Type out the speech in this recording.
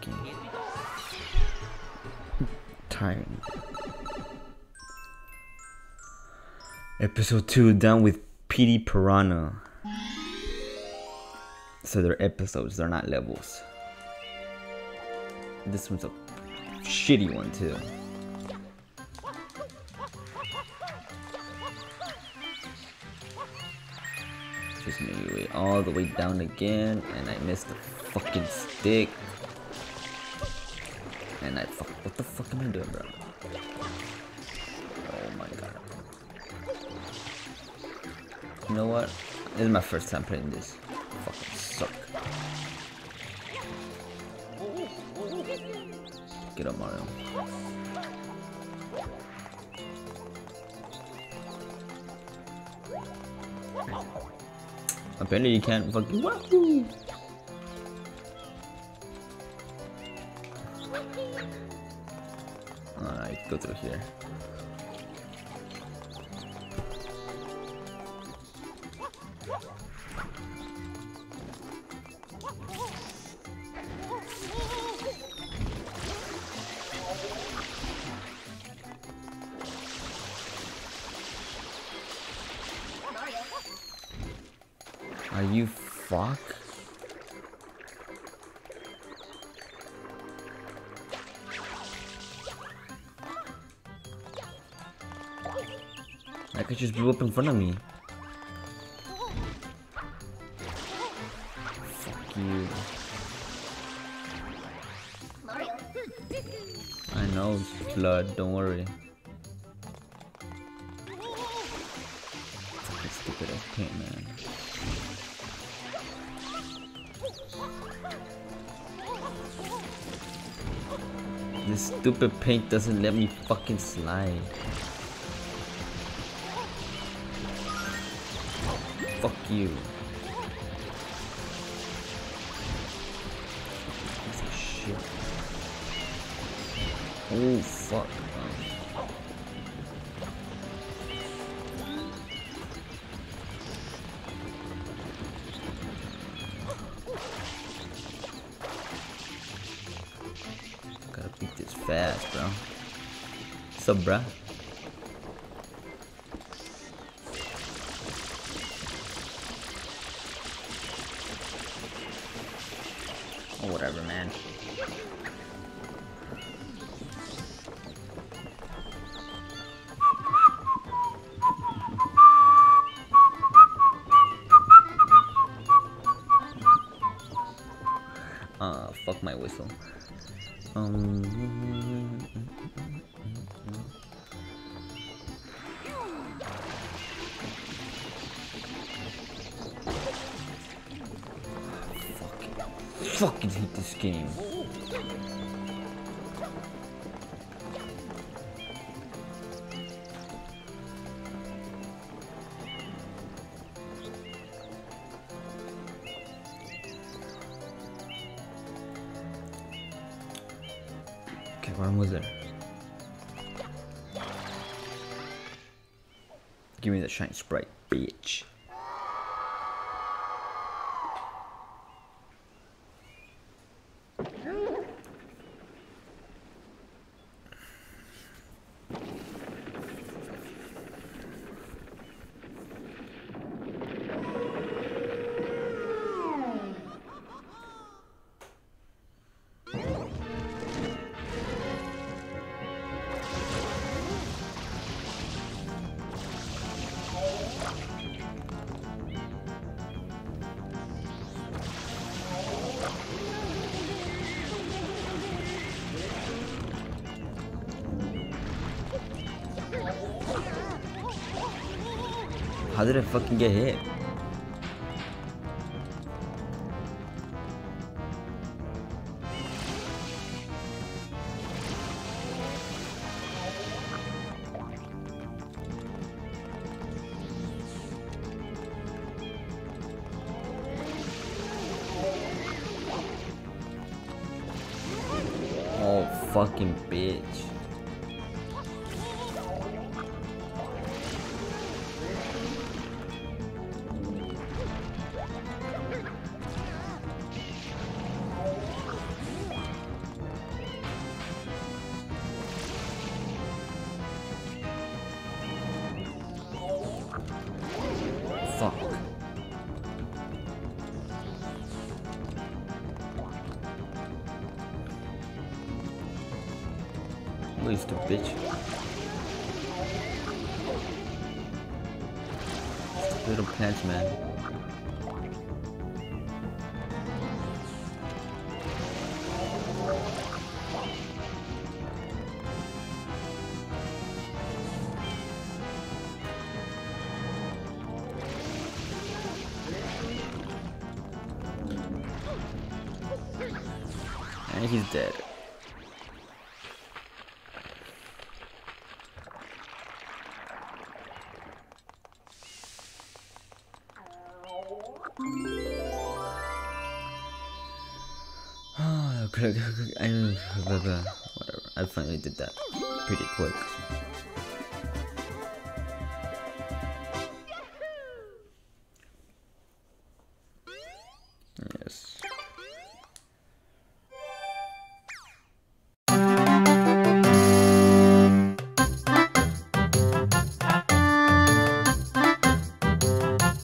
fucking tiring. Episode 2 done with PD Piranha. So they're episodes, they're not levels. This one's a shitty one too. Just made me way all the way down again, and I missed the fucking stick. And what the fuck am I doing, bro? Oh my god. You know what? This is my first time playing this. Fucking suck. Get up, Mario. Apparently you can't fucking wahoo! Alright, go through here. Are you fuck? I could just blew up in front of me. Fuck you. I know, blood, don't worry. Fucking stupid ass paint, man. This stupid paint doesn't let me fucking slide. Fuck you. Piece of shit. Oh fuck. Gotta beat this fast, bro. What's up, bruh? Oh, whatever, man. Fuck my whistle. Fucking hate this game. Okay, we're almost there. Give me the shine sprite, bitch. How did I fucking get hit? Oh, fucking bitch. Go, you stupid bitch. Stupid little plants, man. And he's dead. Whatever. I finally did that pretty quick. Yes.